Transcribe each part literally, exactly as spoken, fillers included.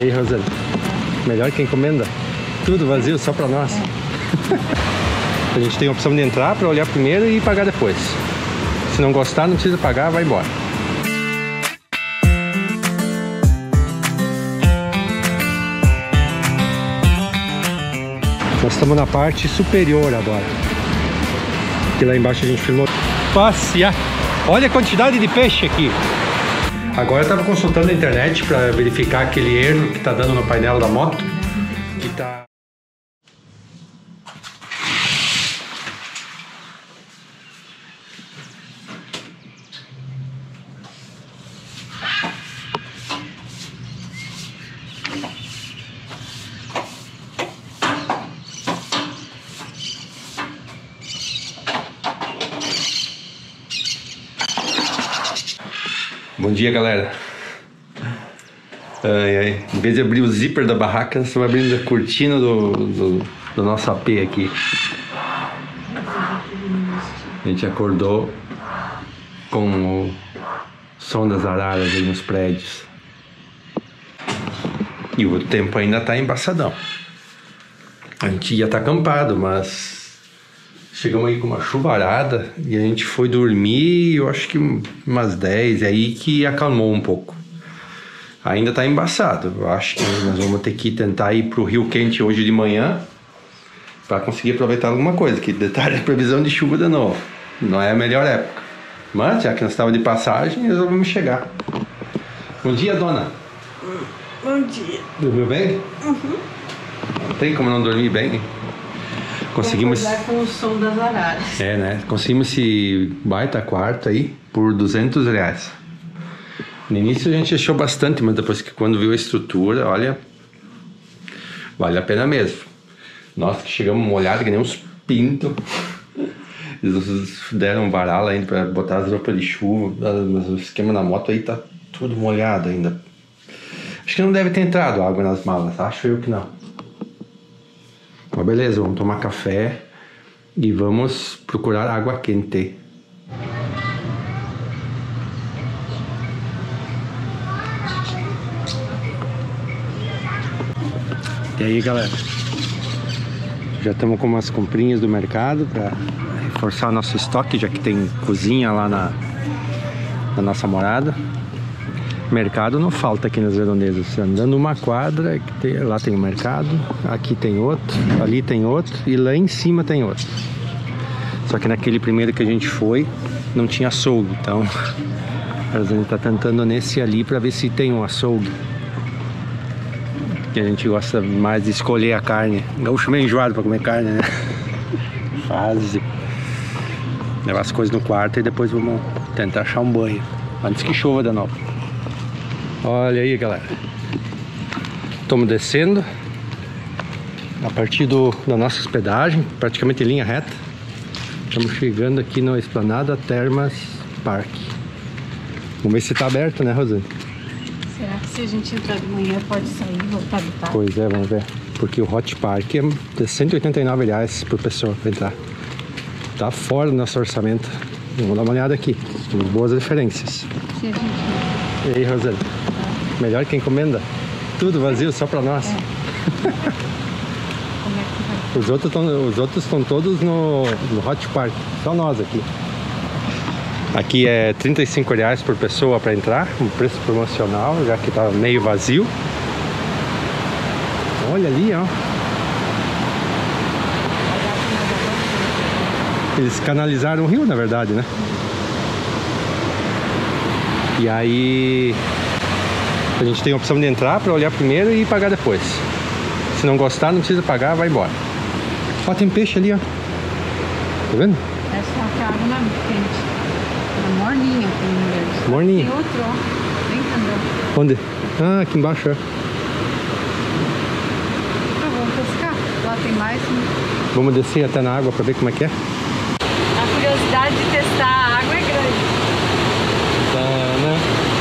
E aí, Rosana, melhor que encomenda? Tudo vazio, só pra nós. A gente tem a opção de entrar pra olhar primeiro e pagar depois. Se não gostar, não precisa pagar, vai embora. Nós estamos na parte superior agora. Aqui lá embaixo a gente filmou. Passear! Olha a quantidade de peixe aqui. Agora eu estava consultando a internet para verificar aquele erro que está dando no painel da moto. Que tá... Bom dia, galera. Ai, ai. Em vez de abrir o zíper da barraca, nós estamos abrindo a cortina do, do, do nosso A P aqui. A gente acordou com o som das araras aí nos prédios. E o tempo ainda tá embaçadão. A gente ia estar acampado, mas chegamos aí com uma chuvarada e a gente foi dormir, eu acho que umas dez, é aí que acalmou um pouco. Ainda tá embaçado, eu acho que nós vamos ter que tentar ir pro Rio Quente hoje de manhã para conseguir aproveitar alguma coisa, que detalhe, a previsão de chuva de novo, não é a melhor época. Mas já que nós estávamos de passagem, resolvemos chegar. Bom dia, dona. Bom dia. Dormiu bem? Uhum. Não tem como não dormir bem. Conseguimos com o som das araras. É, né? Conseguimos esse baita quarto aí por duzentos reais. No início a gente achou bastante, mas depois que quando viu a estrutura, olha, vale a pena mesmo. Nós que chegamos molhados, que nem uns pintos. Eles deram um varal ainda para botar as roupas de chuva, mas o esquema na moto aí tá tudo molhado ainda. Acho que não deve ter entrado água nas malas, acho eu que não. Mas beleza, vamos tomar café e vamos procurar água quente. E aí, galera? Já estamos com umas comprinhas do mercado para reforçar nosso estoque, já que tem cozinha lá na, na nossa morada. Mercado não falta aqui nas redondezas. Andando uma quadra, tem, lá tem um mercado, aqui tem outro, ali tem outro e lá em cima tem outro. Só que naquele primeiro que a gente foi, não tinha açougue, então a gente tá tentando nesse ali para ver se tem um açougue. Que a gente gosta mais de escolher a carne. Gaúcho meio enjoado para comer carne, né? Faz. Levar as coisas no quarto e depois vamos tentar achar um banho antes que chova de novo. Olha aí, galera, estamos descendo a partir do, da nossa hospedagem, praticamente em linha reta. Estamos chegando aqui na Esplanada Termas Park. Vamos ver se está aberto, né, Rosane? Será que se a gente entrar de manhã pode sair e voltar de tarde? Pois é, vamos ver. Porque o Hot Park é cento e oitenta e nove reais por pessoa para entrar. Tá fora do nosso orçamento. Vamos dar uma olhada aqui. Temos boas referências. Se a gente... E aí, Rosane? Melhor que encomenda? Tudo vazio, só pra nós. É. Como é que vai? Os outros estão, os outros estão todos no, no Hot Park. Só nós aqui. Aqui é trinta e cinco reais por pessoa para entrar, um preço promocional, já que tá meio vazio. Olha ali, ó. Eles canalizaram o rio, na verdade, né? E aí a gente tem a opção de entrar para olhar primeiro e pagar depois. Se não gostar, não precisa pagar, vai embora. Ó, tem peixe ali, ó. Tá vendo? É só que a água não é muito quente. É morninha, tem Morninha. Tem outro, ó. Vem andando. Onde? Ah, aqui embaixo, ó. Então vamos pescar. Lá tem mais. Né? Vamos descer até na água para ver como é que é. A curiosidade de testar a água é grande. Tá, né?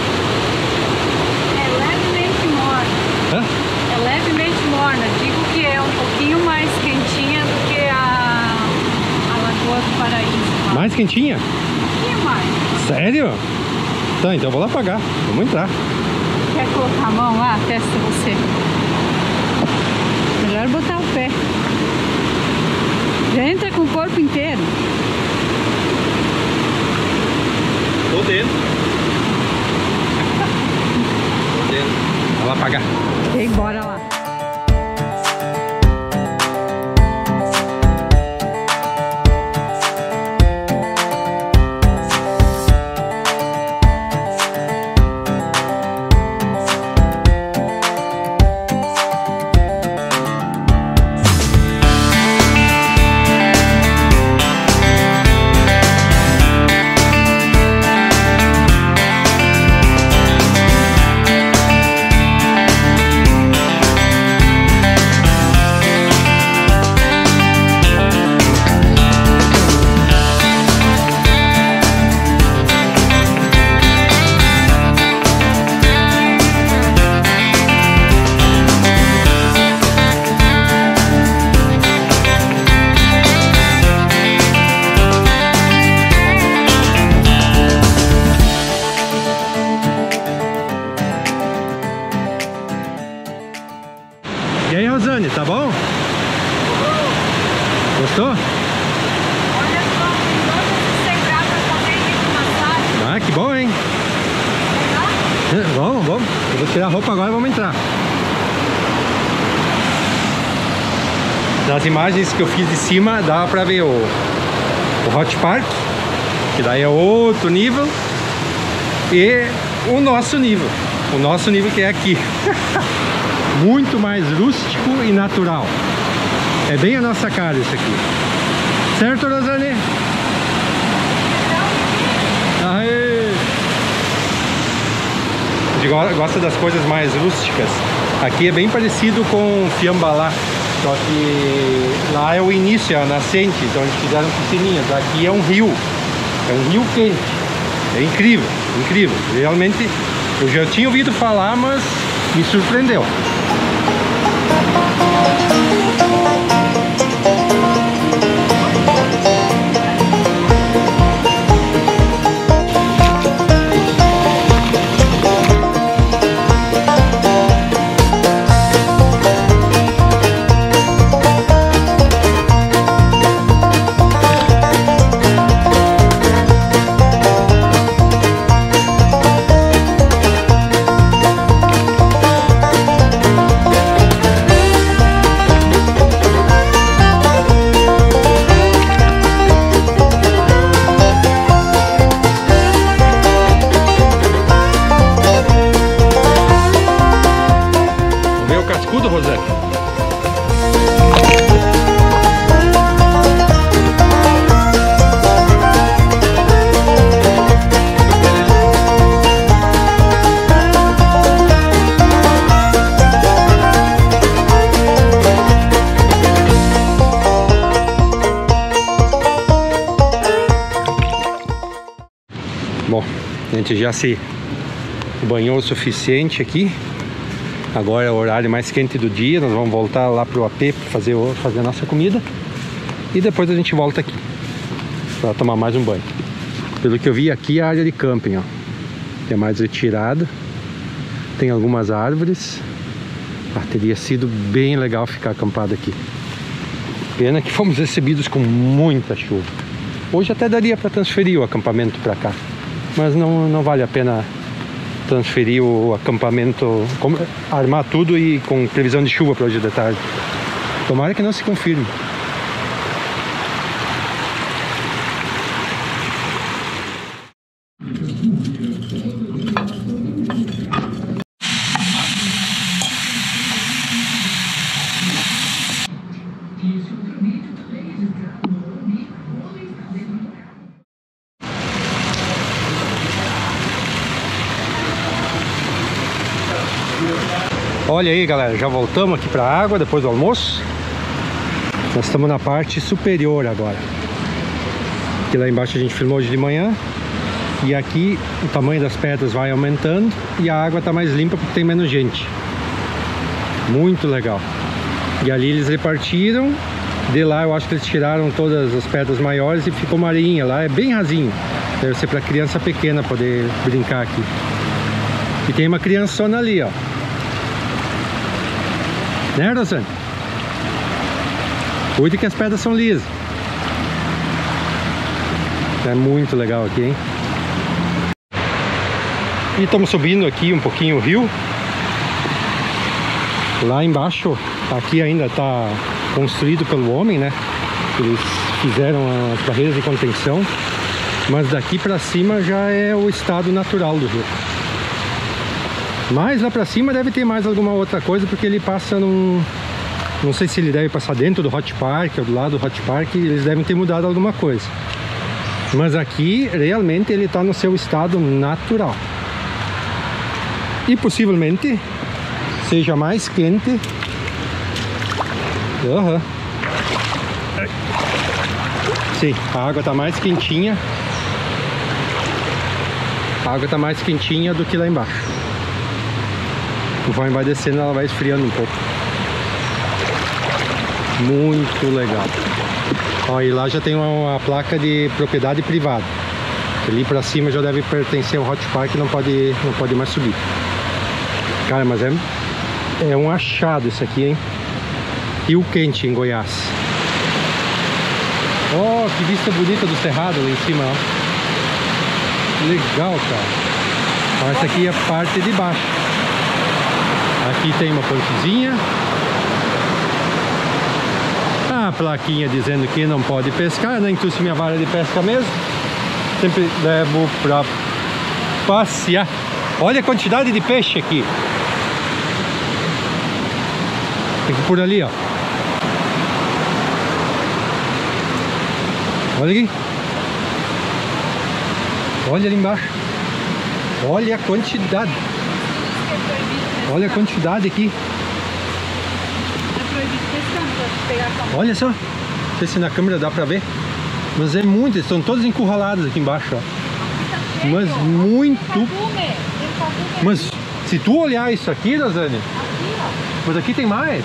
É levemente morna. Hã? É levemente morna. Digo que é um pouquinho mais quentinha do que a, a Lagoa do Paraíso. Lá. Mais quentinha? Um pouquinho mais. Sério? Tá, então eu vou lá pagar. Vamos entrar. Porque quer colocar a mão lá? Testa você. Melhor botar o pé. Já entra com o corpo inteiro. Tô dentro. Tô dentro. Vou lá apagar. E bora lá. E aí, Rosane, tá bom? Gostou? Olha só, tem dois secrar pra poder ir de massagem. Ah, que bom, hein? É, vamos, vamos. Eu vou tirar a roupa agora e vamos entrar. Nas imagens que eu fiz de cima, dá pra ver o, o Hot Park, que daí é outro nível, e o nosso nível. O nosso nível que é aqui. Muito mais rústico e natural. É bem a nossa cara isso aqui. Certo, Rosane? Aê! A gente gosta das coisas mais rústicas. Aqui é bem parecido com Fiambalá, só que lá é o início, é a nascente, então eles fizeram piscininhas. Aqui é um rio, é um rio quente. É incrível, incrível. Realmente, eu já tinha ouvido falar, mas me surpreendeu. Cascudo, Rosane? Bom, a gente já se banhou o suficiente aqui. Agora é o horário mais quente do dia, nós vamos voltar lá pro A P para fazer, fazer a nossa comida. E depois a gente volta aqui para tomar mais um banho. Pelo que eu vi aqui é a área de camping, ó. É mais retirada. Tem algumas árvores. Ah, teria sido bem legal ficar acampado aqui. Pena que fomos recebidos com muita chuva. Hoje até daria para transferir o acampamento para cá, mas não, não vale a pena transferir o acampamento, armar tudo e com previsão de chuva para hoje de tarde. Tomara que não se confirme. Olha aí, galera, já voltamos aqui para a água depois do almoço. Nós estamos na parte superior agora. Aqui lá embaixo a gente filmou hoje de manhã. E aqui o tamanho das pedras vai aumentando e a água está mais limpa porque tem menos gente. Muito legal. E ali eles repartiram. De lá eu acho que eles tiraram todas as pedras maiores e ficou uma areinha lá. É bem rasinho. Deve ser para criança pequena poder brincar aqui. E tem uma criançona ali, ó. Né, Rosane? Cuide que as pedras são lisas. É muito legal aqui, hein? E estamos subindo aqui um pouquinho o rio. Lá embaixo, aqui ainda está construído pelo homem, né? Eles fizeram as barreiras de contenção. Mas daqui para cima já é o estado natural do rio. Mas lá para cima deve ter mais alguma outra coisa, porque ele passa num... Não sei se ele deve passar dentro do Hot Park ou do lado do Hot Park. Eles devem ter mudado alguma coisa. Mas aqui, realmente, ele está no seu estado natural. E possivelmente seja mais quente. Uhum. Sim, a água está mais quentinha. A água está mais quentinha do que lá embaixo. Conforme vai descendo, ela vai esfriando um pouco. Muito legal. Ó, e lá já tem uma, uma placa de propriedade privada. Ali pra cima já deve pertencer ao Hot Park, não pode, não pode mais subir. Cara, mas é, é um achado isso aqui, hein? Rio Quente, em Goiás. Ó, que vista bonita do cerrado lá em cima, ó. Legal, cara. Ó, essa aqui é a parte de baixo. Aqui tem uma pontezinha. A plaquinha dizendo que não pode pescar, nem trouxe minha vara de pesca mesmo. Sempre levo pra passear. Olha a quantidade de peixe aqui. Tem que ir por ali, ó. Olha aqui. Olha ali embaixo. Olha a quantidade. Olha a quantidade aqui. Olha só. Não sei se na câmera dá pra ver. Mas é muito. Eles estão todos encurralados aqui embaixo, ó. Mas muito. Mas se tu olhar isso aqui, Rosane. Mas aqui tem mais.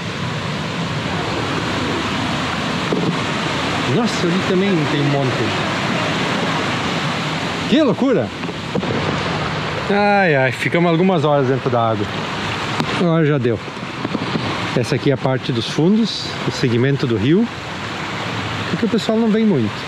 Nossa, ali também tem um monte. Que loucura! Ai, ai, ficamos algumas horas dentro da água. Agora já deu. Essa aqui é a parte dos fundos, o segmento do rio. Porque o pessoal não vem muito.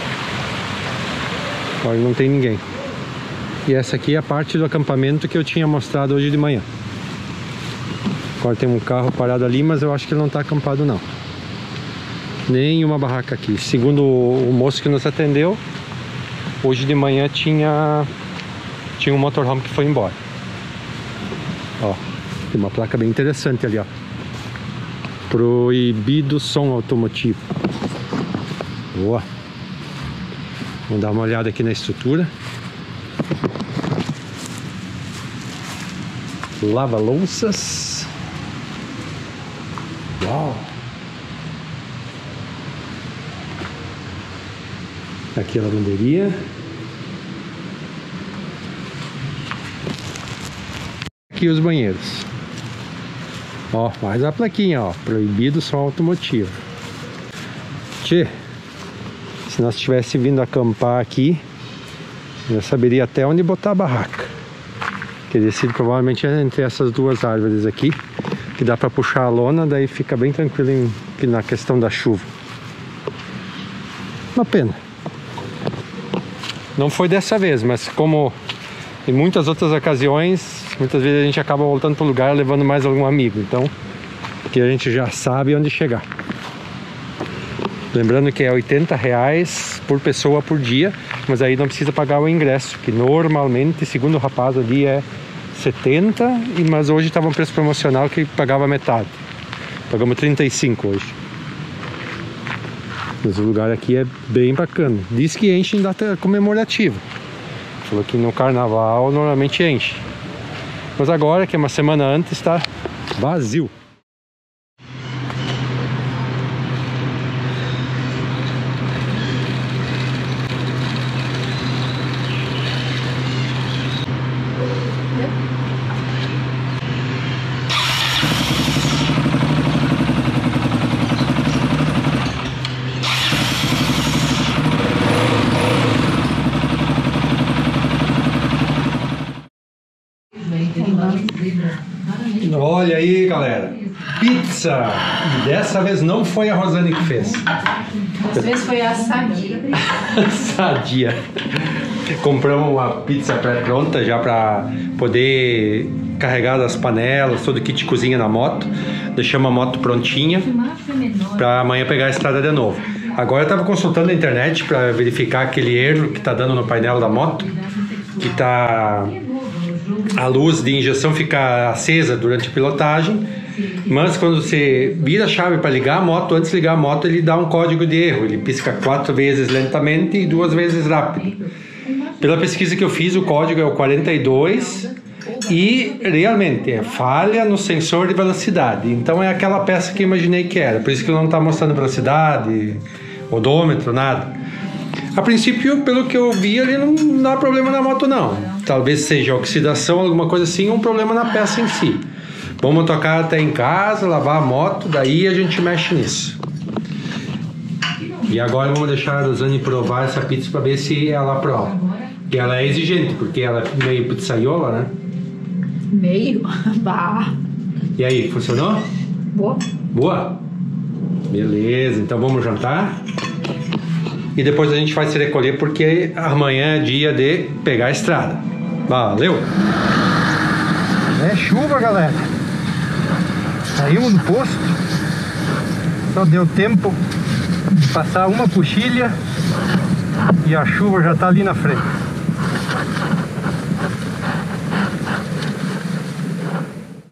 Olha, não tem ninguém. E essa aqui é a parte do acampamento que eu tinha mostrado hoje de manhã. Agora tem um carro parado ali, mas eu acho que ele não está acampado não. Nenhuma barraca aqui. Segundo o moço que nos atendeu, hoje de manhã tinha tinha um motorhome que foi embora. Ó, tem uma placa bem interessante ali, ó. Proibido som automotivo. Boa. Vamos dar uma olhada aqui na estrutura. Lava-louças. Uau. Aqui a lavanderia. Aqui os banheiros. Ó, mais a plaquinha, ó. Proibido som automotivo. Tchê, se nós tivesse vindo acampar aqui, eu saberia até onde botar a barraca. Teria sido provavelmente entre essas duas árvores aqui, que dá pra puxar a lona, daí fica bem tranquilo em, na questão da chuva. Uma pena. Não foi dessa vez, mas como em muitas outras ocasiões, muitas vezes a gente acaba voltando para o lugar levando mais algum amigo. Então, que a gente já sabe onde chegar. Lembrando que é oitenta reais por pessoa por dia, mas aí não precisa pagar o ingresso, que normalmente, segundo o rapaz ali, é setenta, mas hoje estava um preço promocional que pagava metade. Pagamos trinta e cinco hoje. Mas o lugar aqui é bem bacana. Diz que enche em data comemorativa. Falou que no carnaval normalmente enche. Mas agora, que é uma semana antes, está vazio. Olha aí, galera. Pizza! E dessa vez não foi a Rosane que fez. Dessa vez foi a Sadia. Sadia. Compramos uma pizza pré-pronta já para poder carregar as panelas, todo o kit de cozinha na moto. Deixamos a moto prontinha para amanhã pegar a estrada de novo. Agora eu estava consultando a internet para verificar aquele erro que está dando no painel da moto, que tá a luz de injeção fica acesa durante a pilotagem, mas quando você vira a chave para ligar a moto, antes de ligar a moto ele dá um código de erro, ele pisca quatro vezes lentamente e duas vezes rápido. Pela pesquisa que eu fiz, o código é o quarenta e dois e realmente é falha no sensor de velocidade, então é aquela peça que eu imaginei que era, por isso que não está mostrando velocidade, odômetro, nada. A princípio, pelo que eu vi, ali não dá problema na moto não. Talvez seja oxidação, alguma coisa assim, um problema na peça em si. Vamos tocar até em casa, lavar a moto, daí a gente mexe nisso. E agora vamos deixar a Rosane provar essa pizza para ver se ela aprova. Porque ela é exigente, porque ela é meio pizzaiola, né? Meio? Bah. E aí, funcionou? Boa. Boa? Beleza, então vamos jantar. E depois a gente vai se recolher porque amanhã é dia de pegar a estrada. Valeu! É chuva, galera. Saímos do posto. Só deu tempo de passar uma coxilha e a chuva já tá ali na frente.